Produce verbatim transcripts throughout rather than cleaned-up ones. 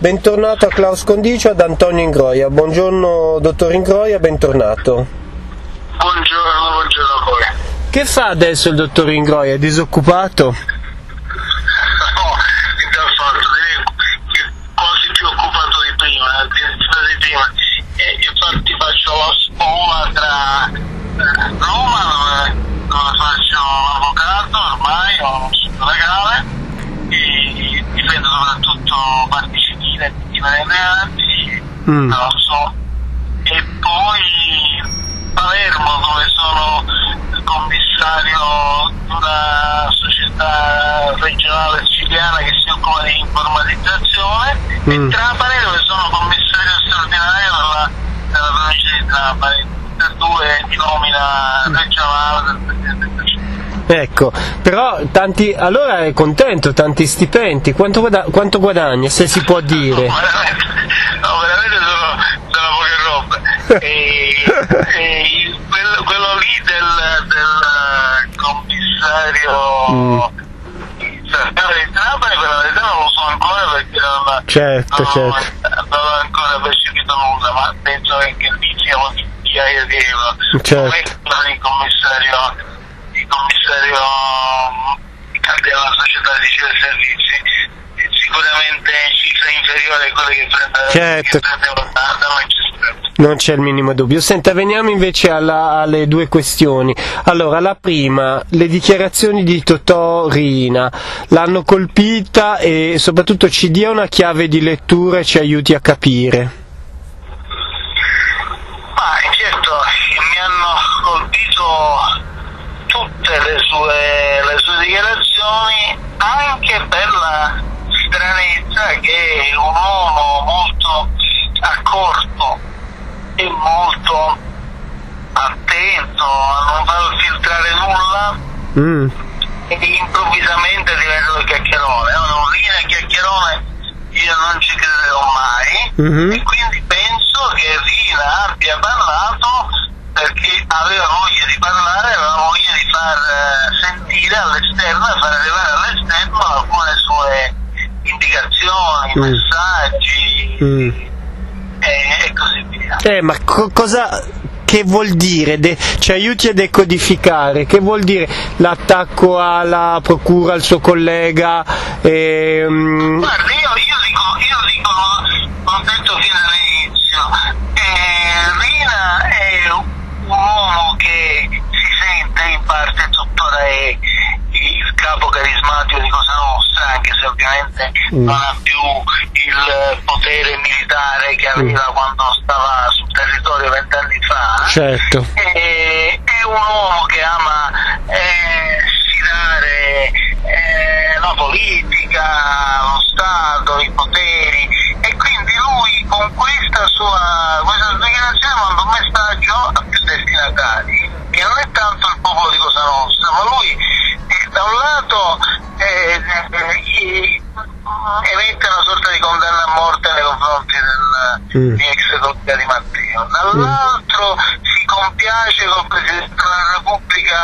Bentornato a Klaus Condicio, ad Antonio Ingroia. Buongiorno dottor Ingroia, bentornato. Buongiorno, buongiorno a voi. Che fa adesso il dottor Ingroia? È disoccupato? No, intanto direi che quasi più occupato di prima, addirittura di prima. E infatti faccio la spola tra Roma, dove, dove faccio l'avvocato, ormai ho uno studio legale, e difendo soprattutto parti civili e dipendenti, mm. non so. E poi Palermo, dove sono commissario di una società regionale siciliana che si occupa di informatizzazione, mm. e Trapani, dove sono commissario straordinario della, della provincia di Trapani, tutte e due di nomina regionale del Presidente del Consiglio. Ecco, però tanti, allora è contento, tanti stipendi, quanto, guada, quanto guadagna, se si può dire? No, veramente, no, veramente sono, sono poche robe. E, e quello, quello lì del, del commissario mm. di Trapani, per la verità non lo so ancora perché non, certo, non, certo. non ho ancora percepito nulla, ma penso che lì siamo di migliaia di euro. Certo. Come il commissario il commissario della società di servizi, sicuramente cifre inferiori a quelle che prende, certo. che prende da, da magistrato. Non c'è il minimo dubbio. Senta, veniamo invece alla, alle due questioni. Allora, la prima, le dichiarazioni di Totò Riina l'hanno colpita e soprattutto ci dia una chiave di lettura e ci aiuti a capire. Ma certo, mi hanno colpito tutte le sue, le sue dichiarazioni, anche per la stranezza che è un uomo molto accorto e molto attento a non far filtrare nulla, mm. e improvvisamente diventa un chiacchierone. Un Riina chiacchierone io non ci crederò mai, mm-hmm. e quindi penso che Riina abbia parlato perché aveva voglia di parlare, aveva voglia di far uh, sentire all'esterno, far arrivare all'esterno alcune sue indicazioni, mm. messaggi, mm. E, e così via. Eh, ma co- cosa, che vuol dire? De- ci aiuti a decodificare, che vuol dire l'attacco alla procura, al suo collega? E, um... Guarda, io, io dico, io dico, l'ho detto fin dall'inizio, eh, Riina è un uomo che si sente in parte tuttora è il capo carismatico di Cosa Nostra, anche se ovviamente mm. non ha più il potere militare che aveva mm. quando stava sul territorio vent'anni fa. Certo. E, è un uomo che ama eh, sfidare eh, la politica, lo Stato, i poteri, e quindi lui con questa sua questa dichiarazione manda un messaggio a più destinatari, che non è tanto il popolo di Cosa Nostra, ma lui eh, da un lato eh, eh, emette una sorta di condanna a morte nei confronti del mm. di ex collega Di Matteo, dall'altro mm. si compiace con il Presidente della Repubblica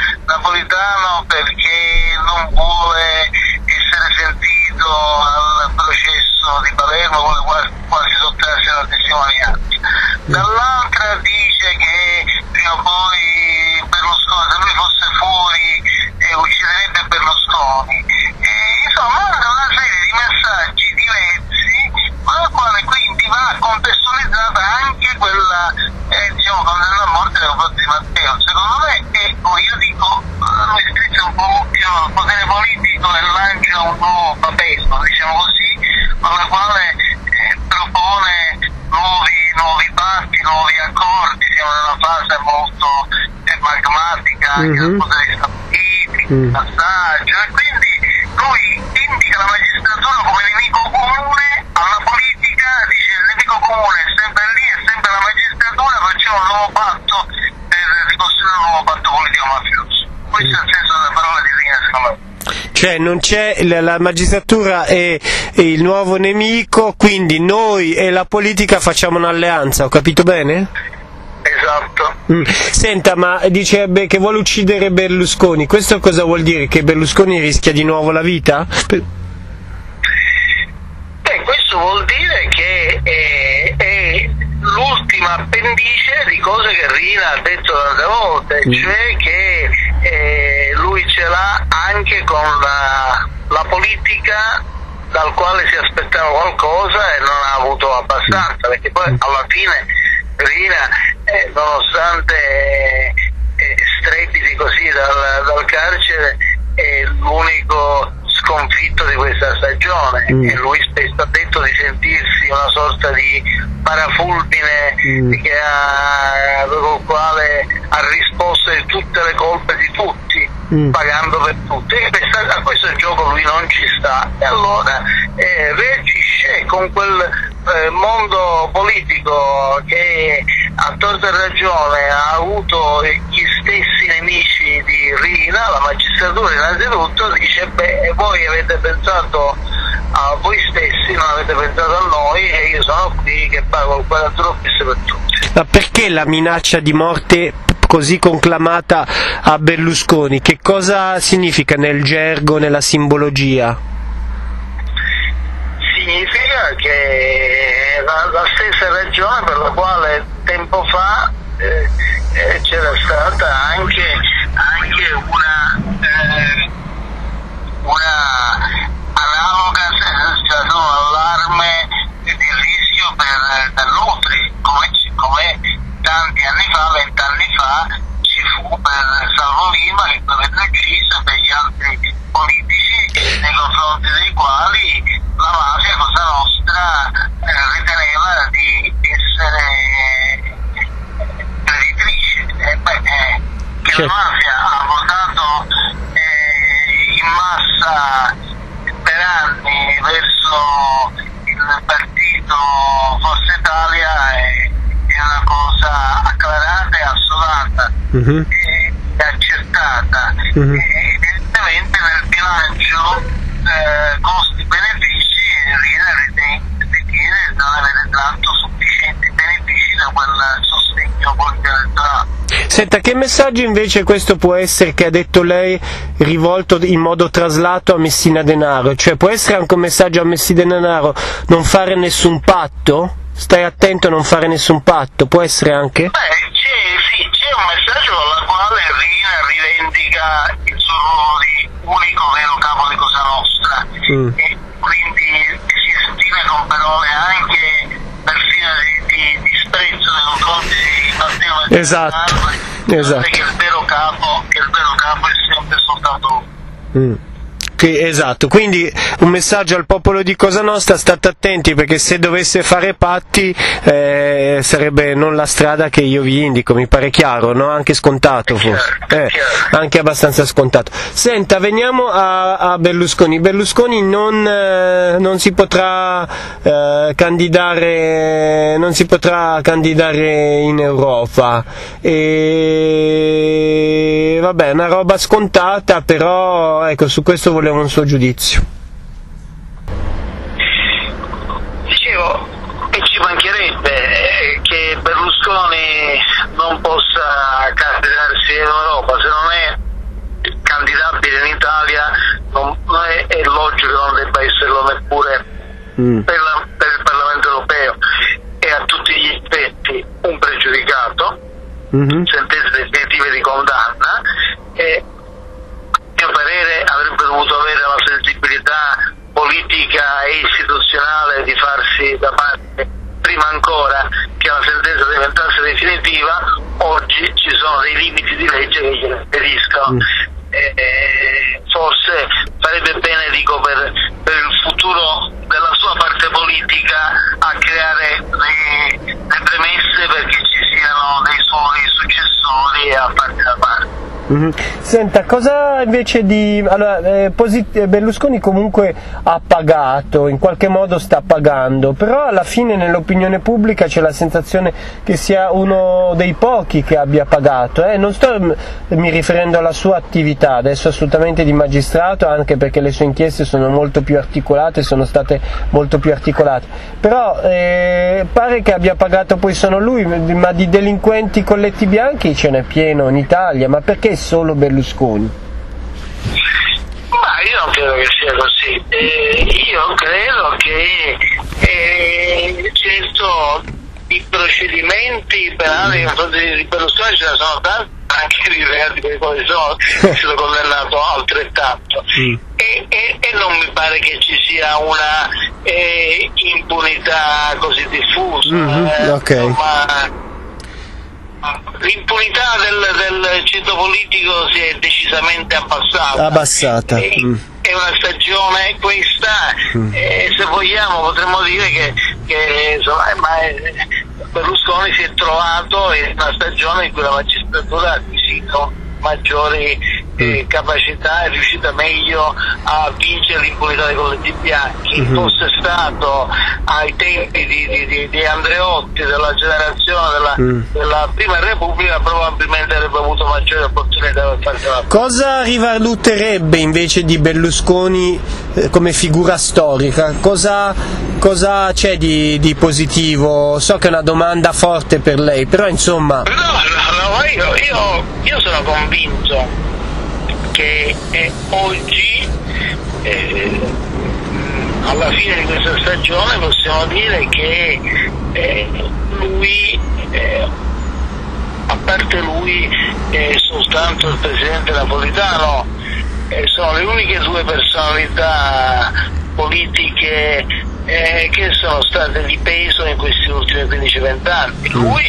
Napolitano perché non vuole essere sentito al processo di Palermo, vuole quasi, quasi sottrarsi alla testimonianza, dall'altra dice che prima o poi Berlusconi, se lui fosse fuori, eh, ucciderebbe Berlusconi. E, insomma, una serie di messaggi diversi, con la quale quindi va contestualizzata anche quella, eh, diciamo, condanna a morte nei confronti di Matteo. Secondo me, ecco, io dico, lui strizza un po' l'occhio al potere politico e lancia un nuovo papesco, diciamo così, con la quale eh, propone nuovi, nuovi patti, nuovi accordi. Siamo in una fase molto eh, magmatica anche mm-hmm. dal punto di vista politico, mm. passaggio, e quindi lui indica la magistratura come nemico comune alla politica, dice il nemico comune è sempre lì, è sempre la magistratura, facciamo un nuovo patto per ricostruire un nuovo patto politico-mafioso. Questo è il senso delle parole di Riina, secondo me. Cioè non c'è, la magistratura è, è il nuovo nemico, quindi noi e la politica facciamo un'alleanza, ho capito bene? Esatto. Mm. Senta, ma dice beh, che vuole uccidere Berlusconi, questo cosa vuol dire? Che Berlusconi rischia di nuovo la vita? Beh, questo questo vuol dire che è, è l'ultima appendice di cose che Riina ha detto tante volte, mm. cioè che eh, lui ce l'ha anche con la, la politica, dal quale si aspettava qualcosa e non ha avuto abbastanza, perché poi alla fine Riina, eh, nonostante eh, strepiti così dal, dal carcere, è l'unico sconfitto di questa stagione, mm. e lui stesso ha detto di sentirsi una sorta di parafulmine mm. che ha, con il quale ha risposto di tutte le colpe di tutti, mm. pagando per tutti, e questa, a questo gioco lui non ci sta, e allora eh, reagisce con quel eh, mondo politico che a torto e ragione ha avuto gli stessi nemici di Riina. La magistratura innanzitutto dice: beh, voi avete pensato a voi stessi, non avete pensato a noi, e io sono qui che pago il quarantuno bis per tutti. Ma perché la minaccia di morte così conclamata a Berlusconi? Che cosa significa nel gergo, nella simbologia? Significa che la, la stessa ragione per la quale tempo fa eh, eh, c'era stata anche, anche una, eh, una analoga sensazione, allarme di rischio per, per l'Utri, come, come tanti anni fa, vent'anni fa, ci fu per Salvo Lima, che venne ucciso, e per gli altri politici nei confronti dei quali la mafia Cosa Nostra eh, riteneva di essere creditrice. Eh, beh, eh, che certo. La mafia ha votato eh, in massa per anni verso il partito Forza Italia è, è una cosa acclarata e assodata, mm-hmm. e accertata. Mm-hmm. E evidentemente nel bilancio eh, costi-benefici Riina ritiene non avere tratto sufficienti benefici da quel sostegno politico elettorale. Senta, che messaggio invece questo può essere, che ha detto lei, rivolto in modo traslato a Messina Denaro? Cioè, può essere anche un messaggio a Messina Denaro: non fare nessun patto? Stai attento a non fare nessun patto, può essere anche? Beh, c'è, sì, c'è un messaggio con la quale Riina rivendica il suo ruolo di unico vero capo di Cosa Nostra, mm. e quindi si esprime con parole anche perfino di, di disprezzo nei confronti di Matteo. Esatto, esatto. Che il vero capo, che il vero capo è sempre soltanto lui. Mm. Esatto, quindi un messaggio al popolo di Cosa Nostra: state attenti, perché se dovesse fare patti eh, sarebbe non la strada che io vi indico. Mi pare chiaro, no? Anche scontato forse, eh, anche abbastanza scontato. Senta, veniamo a, a Berlusconi. Berlusconi non, eh, non si potrà eh, candidare non si potrà candidare in Europa, e vabbè, è una roba scontata, però ecco, su questo volevo un suo giudizio. Dicevo, e ci mancherebbe eh, che Berlusconi non possa candidarsi in Europa. Se non è candidabile in Italia, non, non è, è logico che non debba esserlo neppure mm. per, la, per il Parlamento europeo. È a tutti gli effetti un pregiudicato, mm-hmm. sentenze definitive di condanna, e a mio parere avrebbe dovuto avere la sensibilità politica e istituzionale di farsi da parte prima ancora che la sentenza diventasse definitiva. Oggi ci sono dei limiti di legge che glielo impediscono. Mm. E, e, forse farebbe bene, dico, per, per il futuro della sua parte politica, a creare le, le premesse perché ci siano dei suoi successori a farsi da parte. Mm-hmm. Senta, cosa invece di... Allora, eh, posit- Berlusconi comunque ha pagato, in qualche modo sta pagando, però alla fine nell'opinione pubblica c'è la sensazione che sia uno dei pochi che abbia pagato. Eh? Non sto m- mi riferendo alla sua attività, adesso assolutamente di magistrato, anche perché le sue inchieste sono molto più articolate, sono state molto più articolate, però eh, pare che abbia pagato poi solo lui, ma di delinquenti colletti bianchi ce n'è pieno in Italia. Ma perché solo Berlusconi? Ma io non credo che sia così, eh, io credo che eh, certo i procedimenti penali nei confronti di Berlusconi ce ne sono tanti, anche di reati per i quali sono stato condannato altrettanto, mm. e, e, e non mi pare che ci sia una eh, impunità così diffusa, mm-hmm, eh, okay. insomma, l'impunità del, del ceto politico si è decisamente abbassata. Abbassata. E, mm. È una stagione questa, mm. eh, se vogliamo potremmo dire che, che insomma, ma è, Berlusconi si è trovato in una stagione in cui la magistratura ha acquisito maggiori eh, capacità, è riuscita meglio a vincere l'impunità dei colletti bianchi. Mm-hmm. Fosse stato ai tempi di, di, di, di Andreotti, della generazione della, mm. della Prima Repubblica, probabilmente avrebbe avuto maggiori opportunità per farcela. Cosa rivaluterebbe invece di Berlusconi eh, come figura storica? Cosa, cosa c'è di, di positivo? So che è una domanda forte per lei, però insomma... No, no, no, io, io, io sono convinto che eh, oggi eh, alla fine di questa stagione possiamo dire che eh, lui eh, a parte lui eh, soltanto il presidente Napolitano eh, sono le uniche due personalità politiche eh, che sono state di peso in questi ultimi quindici venti anni. Lui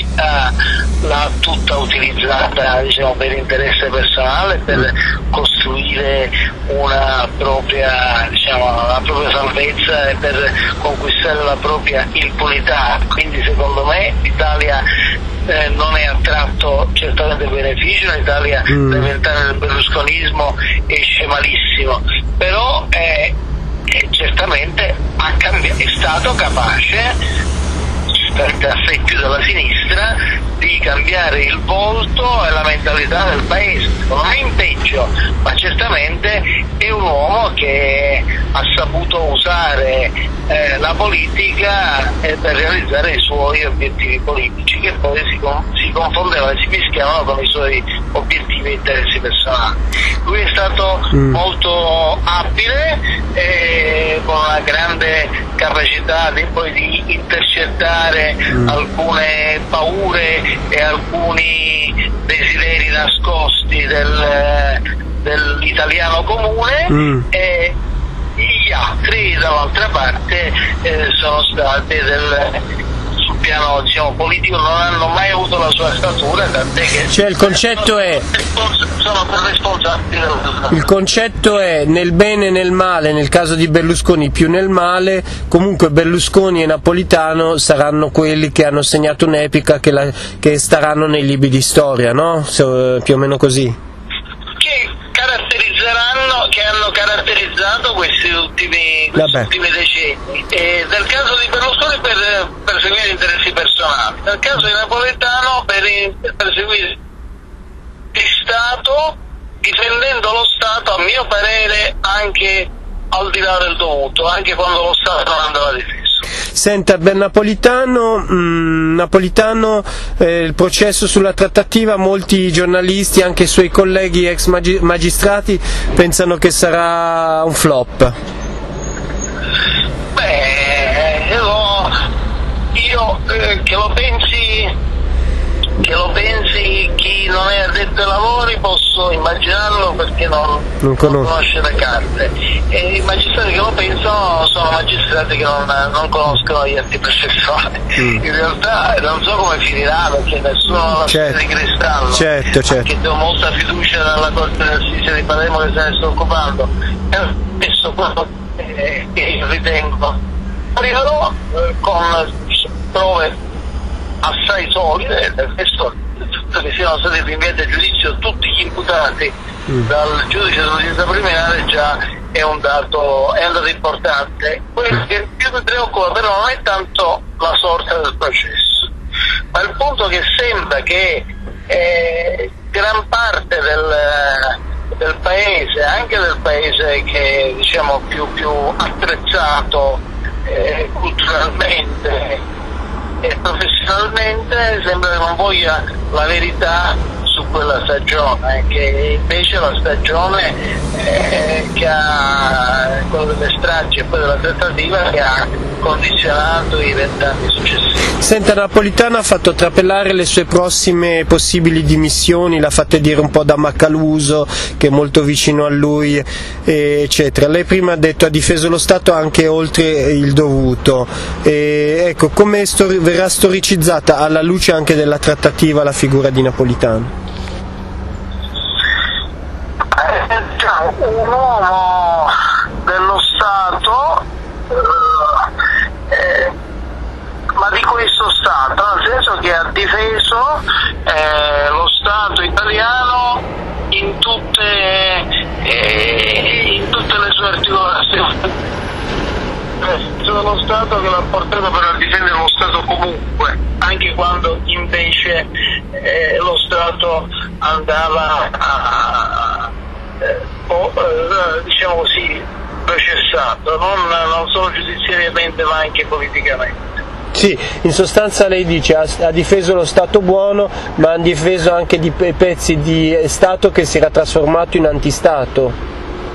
eh, l'ha tutta utilizzata, diciamo, per interesse personale, per costruire una propria, diciamo, la propria salvezza e per conquistare la propria impunità. Quindi secondo me l'Italia eh, non è attratto certamente beneficio, l'Italia mm. da vent'anni del berlusconismo esce malissimo, però eh, eh, certamente ha cambiato, è stato capace per assetti della sinistra di cambiare il volto e la mentalità del paese, non è in peggio, ma certamente è un uomo che ha saputo usare eh, la politica eh, per realizzare i suoi obiettivi politici, che poi si, con, si confondevano e si mischiavano con i suoi obiettivi e interessi personali. Lui è stato mm. molto abile, eh, con una grande capacità di, poi di intercettare mm. alcune paure e alcuni desideri nascosti del, dell'italiano comune, mm. e gli altri dall'altra parte eh, sono stati del, sul piano, diciamo, politico non hanno mai avuto la sua statura, tant'è che cioè il concetto è sono per responsabili della... il concetto è nel bene e nel male, nel caso di Berlusconi più nel male, comunque Berlusconi e Napolitano saranno quelli che hanno segnato un'epica che, la, che staranno nei libri di storia, no? So, più o meno così. Che caratterizzeranno, che hanno caratterizzato questi ultimi, questi ultimi decenni. E nel caso di Berlusconi per perseguire interessi personali, nel caso di Napolitano per perseguire di Stato, difendendo lo Stato, a mio parere, anche al di là del dovuto, anche quando lo Stato non andava difeso. Senta, per Napolitano, mh, Napolitano eh, il processo sulla trattativa, molti giornalisti, anche i suoi colleghi ex magi- magistrati, pensano che sarà un flop. Beh, io, io eh, che lo pensi che lo pensi chi non è addetto ai lavori posso immaginarlo, perché non, non, non conosce le carte, e i magistrati che lo pensano sono magistrati che non, non conoscono gli atti processuali. Mm. In realtà non so come finirà, perché nessuno ha la sfera di cristallo, certo, certo. Che do molta fiducia nella Corte d'Assise di Palermo che se ne sta occupando, e adesso quello che io ritengo arriverò eh, con prove assai solide, questo che siano stati rinviati a giudizio tutti gli imputati mm. dal giudice dell'udienza preliminare già è un dato, è un dato importante. Quello che più mi preoccupa però non è tanto la sorte del processo, ma il punto che sembra che eh, gran parte del, del paese, anche del paese che diciamo più, più attrezzato eh, culturalmente e professionalmente, sembra che non voglia la verità su quella stagione, che invece la stagione eh, che ha quello delle stragi e poi della trattativa che ha condizionato i vent'anni successivi. Senta, Napolitano ha fatto trapelare le sue prossime possibili dimissioni, l'ha fatte dire un po' da Macaluso, che è molto vicino a lui, eccetera. Lei prima ha detto ha difeso lo Stato anche oltre il dovuto. E, ecco, come stor- verrà storicizzata alla luce anche della trattativa la figura di Napolitano? Eh, diciamo, un uomo dello Stato, eh, ma di questo Stato, nel senso che ha difeso eh, lo Stato italiano in tutte, eh, in tutte le sue articolazioni. Sono lo Stato che l'ha portato per difendere lo Stato comunque, anche quando invece eh, lo Stato andava a, eh, o, eh, diciamo così, processato, non, non solo giudiziariamente ma anche politicamente. Sì, in sostanza lei dice ha, ha difeso lo Stato buono, ma ha difeso anche di pe- pezzi di Stato che si era trasformato in antistato.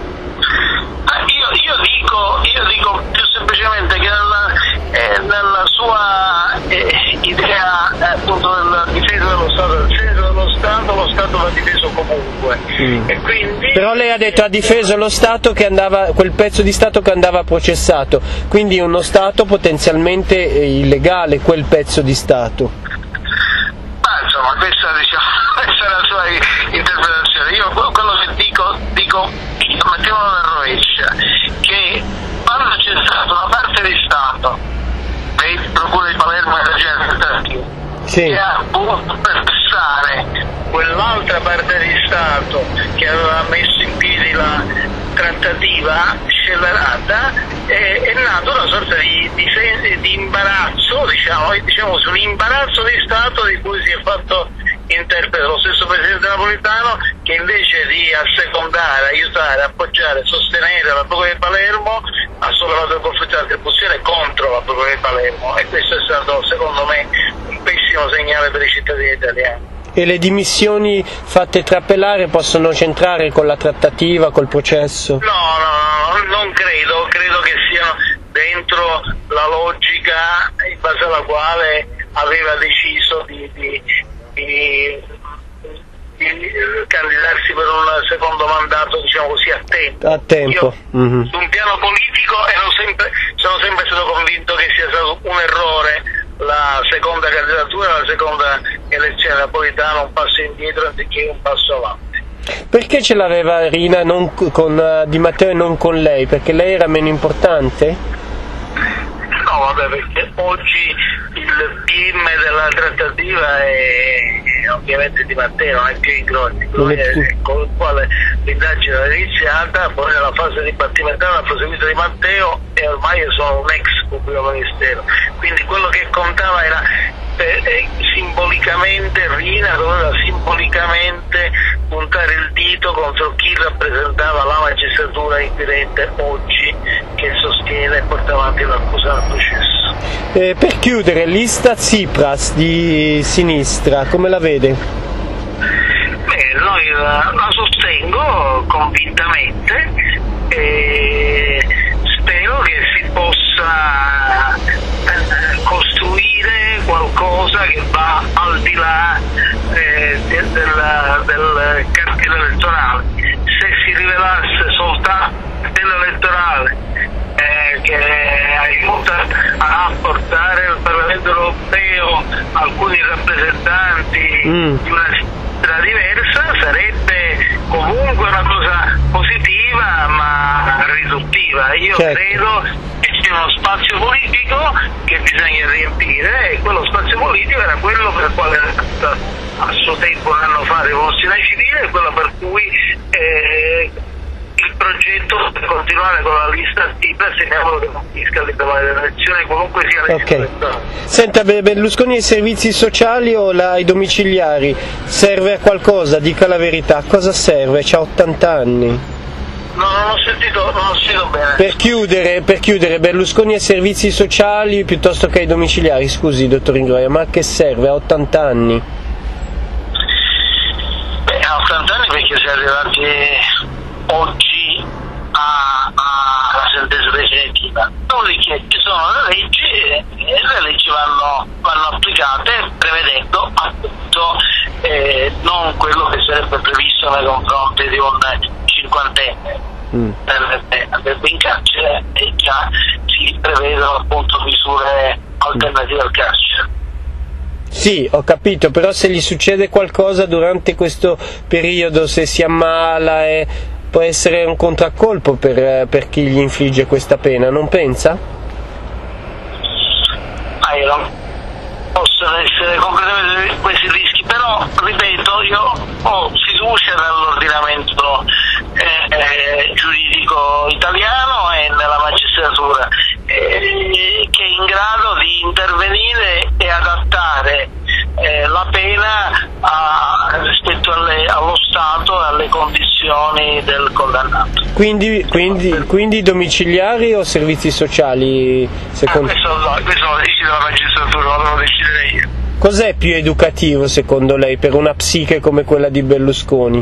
Io, io, dico, io dico più semplicemente che nella, eh, nella sua eh, idea eh, appunto della difesa dello Stato, del senso dello Stato, lo Stato va difeso comunque. Mm. E quindi, però lei ha detto ha difeso lo Stato che andava, quel pezzo di Stato che andava processato, quindi uno Stato potenzialmente illegale, quel pezzo di Stato. Ma insomma, questa, diciamo, questa è la sua interpretazione. Io quello che dico, dico mettiamo nella rovescia, che quando c'è stata una parte di Stato, il Procura di Palermo e la gente sì. che ha voluto pressare quell'altra parte di Stato che aveva messo in piedi la trattativa scellerata, è, è nato una sorta di, di, di imbarazzo, diciamo, diciamo su un imbarazzo di Stato di cui si è fatto interprete lo stesso Presidente Napolitano, che invece di assecondare, aiutare, appoggiare, sostenere la Procura di Palermo ha sollevato il conflitto di attribuzione contro la Procura di Palermo, e questo è stato secondo me un pessimo segnale per i cittadini italiani. E le dimissioni fatte trapelare possono c'entrare con la trattativa, col processo? No, no, no, non credo, credo che siano dentro la logica in base alla quale aveva deciso di, di, di, di candidarsi per un secondo mandato, diciamo così, a tempo. A tempo. Io, mm-hmm. Su un piano politico ero sempre, sono sempre stato convinto che sia stato un errore la seconda candidatura, la seconda elezione di Napolitano, un passo indietro anziché un passo avanti. Perché ce l'aveva Rina non con Di Matteo e non con lei? Perché lei era meno importante? No, vabbè, perché oggi il P M della trattativa è, è ovviamente Di Matteo, non è più Ingrotti, lui è, è con il quale l'indagine era iniziata, poi nella fase dibattimentale ha proseguito Di Matteo e ormai io sono un ex pubblico ministero, quindi quello che contava era eh, eh, simbolicamente, Rina doveva simbolicamente puntare il dito contro chi rappresentava la magistratura inquirente oggi, che sostiene e porta avanti l'accusa al processo. Eh, per chiudere, lista Tsipras di sinistra, come la vede? Beh, noi la, la sostengo convintamente e spero che si possa eh, costruire qualcosa che va al di là eh, del, del, del cartello elettorale. Se si rivelasse soltanto il cartello elettorale eh, che aiuta a portare al Parlamento europeo alcuni rappresentanti mm. di una strada diversa, sarebbe comunque una cosa positiva ma riduttiva. Io certo. credo che c'è uno spazio politico che bisogna riempire, e quello spazio politico era quello per il quale a suo tempo un anno fa rivoluzione civile, e quello per cui eh, il progetto per continuare con la lista Tsipras segniamo che non finisca le elezioni, comunque sia la okay. Senta, Berlusconi ai servizi sociali o la, ai domiciliari serve a qualcosa? Dica la verità, cosa serve? C'ha ottanta anni. No, non ho sentito, non ho sentito bene. Per chiudere, per chiudere, Berlusconi ai servizi sociali piuttosto che ai domiciliari, scusi dottor Ingroia, ma a che serve? Ha ottanta anni. che si è arrivati oggi alla sentenza definitiva. Dopodiché ci sono le leggi e le leggi vanno, vanno applicate prevedendo appunto eh, non quello che sarebbe previsto nei confronti di un cinquantenne. Mm. Andrebbe in carcere e già si prevedono appunto misure alternative al carcere. Sì, ho capito, però se gli succede qualcosa durante questo periodo, se si ammala, e può essere un contraccolpo per, per chi gli infligge questa pena, non pensa? Ah, io non possono essere completamente questi rischi, però ripeto, io ho fiducia nell'ordinamento eh, eh, giuridico italiano e nella magistratura eh, che è in grado di intervenire e adattare eh, la pena a, rispetto alle, allo Stato e alle condizioni del condannato. Quindi, quindi, quindi domiciliari o servizi sociali? Secondo... Ah, questo, no, questo lo decide la magistratura, non lo decidere io. Cos'è più educativo secondo lei per una psiche come quella di Berlusconi?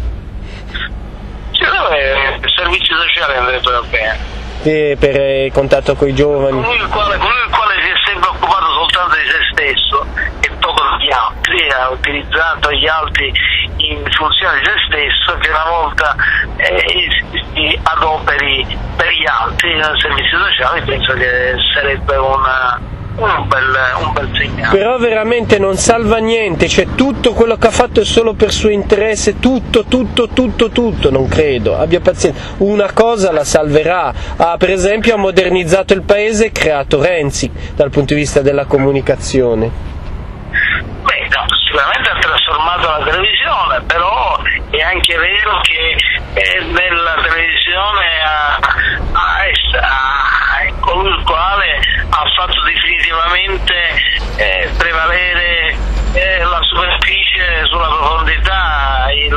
Secondo me il servizio sociale andrebbe bene. E per il contatto con i giovani? Colui il quale, colui il quale si è sempre occupato soltanto di se stesso e poco degli altri, ha utilizzato gli altri in funzione di se stesso, che una volta eh, si adoperi per gli altri nel servizio sociale, penso che sarebbe una, un, bel, un bel segnale. Però veramente non salva niente, cioè tutto quello che ha fatto è solo per suo interesse, tutto, tutto, tutto, tutto, non credo, abbia pazienza, una cosa la salverà, ha, per esempio ha modernizzato il paese e creato Renzi dal punto di vista della comunicazione. Beh, no, sicuramente ha trasformato la televisione, però è anche vero che eh, nella televisione ha, ha, ha, è colui il quale ha fatto definitivamente eh, prevalere eh, la superficie sulla profondità, il,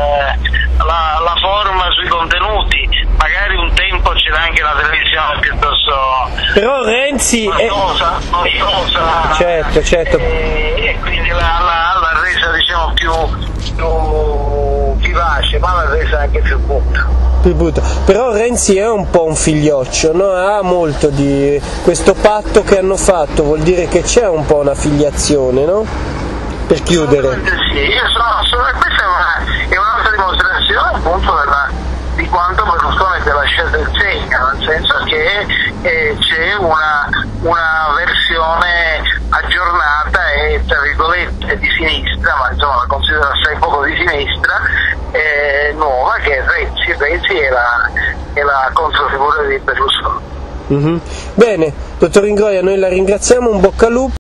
la, la forma sui contenuti. Magari un tempo c'era anche la televisione piuttosto però Renzi noiosa, è... noiosa certo, certo. E, e quindi la, la, la resa diciamo più, più vivace, ma la resa anche più brutta. Però Renzi è un po' un figlioccio, no? Ha molto di questo patto che hanno fatto, vuol dire che c'è un po' una filiazione, no? Per chiudere. Sì, io sono, sono, questa è, una, è un'altra dimostrazione appunto della, di quanto Berlusconi abbia lasciato il segno, nel senso che eh, c'è una, una versione aggiornata e tra virgolette di sinistra, ma insomma la considero assai poco di sinistra, eh, nuova, che è Renzi, Renzi è la, è la controfigura di Berlusconi. Mm-hmm. Bene, dottor Ingroia, noi la ringraziamo, un bocca al lupo.